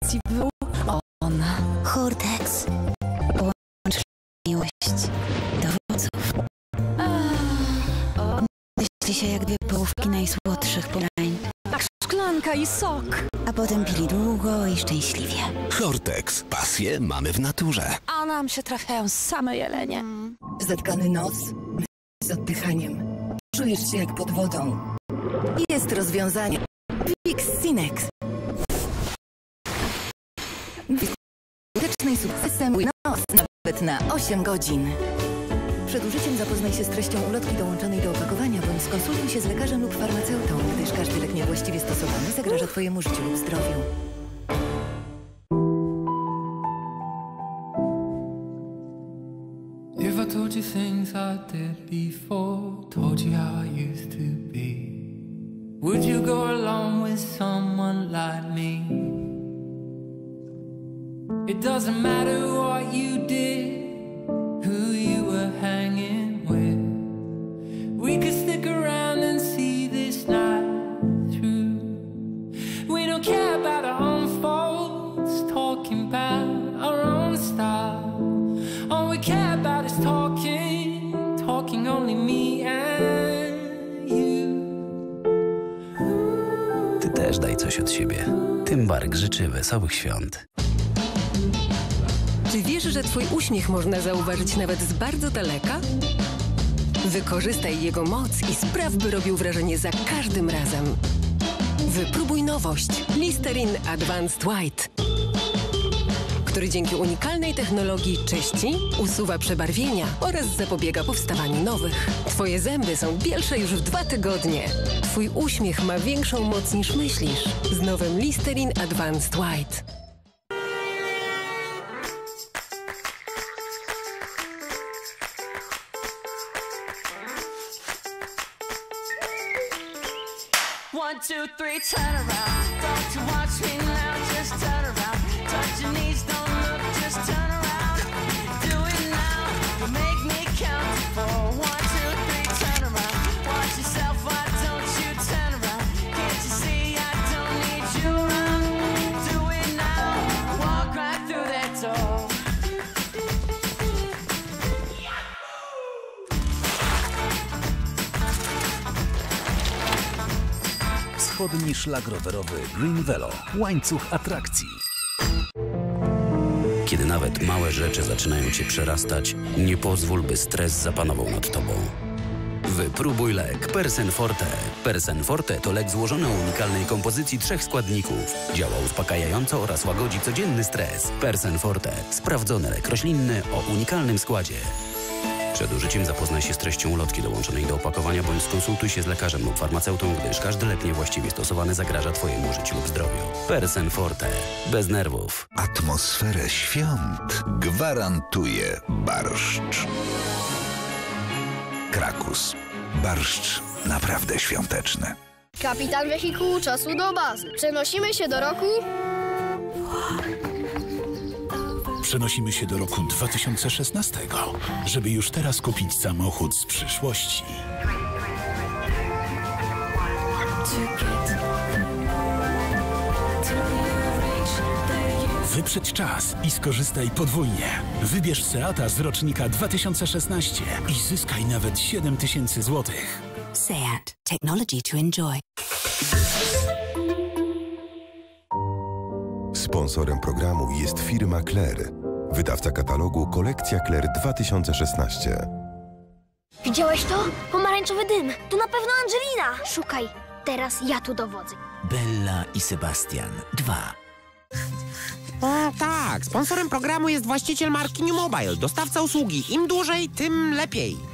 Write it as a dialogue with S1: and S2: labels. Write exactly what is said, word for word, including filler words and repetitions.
S1: relacji był on.
S2: Hortex. Połącz miłość do owoców. Myśli się jak dwie połówki najsłodszych polań.
S1: Tak, szklanka i sok.
S2: A potem pili długo i szczęśliwie.
S3: Hortex. Pasję mamy w naturze.
S1: A nam się trafiają same jelenie.
S4: Zatkany nos z oddychaniem. Czujesz się jak pod wodą. Jest rozwiązanie. Vicks Sinex. Skuteczny sukcesem nos nawet na osiem godzin. Przed użyciem zapoznaj się z treścią ulotki dołączonej do opakowania, bądź skonsultuj się z lekarzem lub farmaceutą, gdyż każdy lek niewłaściwie stosowany zagraża Twojemu życiu lub zdrowiu.
S5: If I told you things I did before, told you how I used to be, would you go along with someone like me? It doesn't matter what you did, who you were hanging with. We could stick around and see this night through. We don't care about our own faults, talking about our own style. All we care about is talking, talking only me and you.
S6: Ty też daj coś od siebie. Tymbark życzy wesołych świąt.
S7: Czy wiesz, że Twój uśmiech można zauważyć nawet z bardzo daleka? Wykorzystaj jego moc i spraw, by robił wrażenie za każdym razem. Wypróbuj nowość Listerine Advanced White, który dzięki unikalnej technologii czyści, usuwa przebarwienia oraz zapobiega powstawaniu nowych. Twoje zęby są bielsze już w dwa tygodnie. Twój uśmiech ma większą moc niż myślisz z nowym Listerine Advanced White.
S8: One, two, three, turn around. Don't you watch me now, just turn around. Touch your knees, don't look, just turn around. Do it now, you make me count to four. One, two, three, turn around. Watch yourself, why don't you turn around? Can't you see I don't need you around? Do it now, walk right through that door.
S6: Wschodni szlak rowerowy Green Velo. Łańcuch atrakcji. Kiedy nawet małe rzeczy zaczynają cię przerastać, nie pozwól, by stres zapanował nad tobą. Wypróbuj lek Persen Forte. Persen Forte to lek złożony o unikalnej kompozycji trzech składników. Działa uspokajająco oraz łagodzi codzienny stres. Persen Forte. Sprawdzony lek roślinny o unikalnym składzie. Przed użyciem zapoznaj się z treścią ulotki dołączonej do opakowania bądź skonsultuj się z lekarzem lub farmaceutą, gdyż każdy lek niewłaściwie stosowany zagraża Twojemu życiu lub zdrowiu. Persen Forte. Bez nerwów.
S3: Atmosferę świąt gwarantuje barszcz. Krakus. Barszcz naprawdę świąteczny.
S9: Kapitan wehikułu czasu do bazy. Przenosimy się do roku...
S10: Przenosimy się do roku dwa tysiące szesnastego, żeby już teraz kupić samochód z przyszłości. Wyprzedź czas i skorzystaj podwójnie. Wybierz Seata z rocznika dwa tysiące szesnaście i zyskaj nawet siedem tysięcy złotych.
S2: Seat. Technology to enjoy.
S11: Sponsorem programu jest firma Claire, wydawca katalogu Kolekcja Claire dwa tysiące szesnaście.
S9: Widziałeś to? Pomarańczowy dym. To na pewno Angelina. Szukaj. Teraz ja tu dowodzę.
S12: Bella i Sebastian dwa.
S13: O tak, sponsorem programu jest właściciel marki New Mobile, dostawca usługi. Im dłużej, tym lepiej.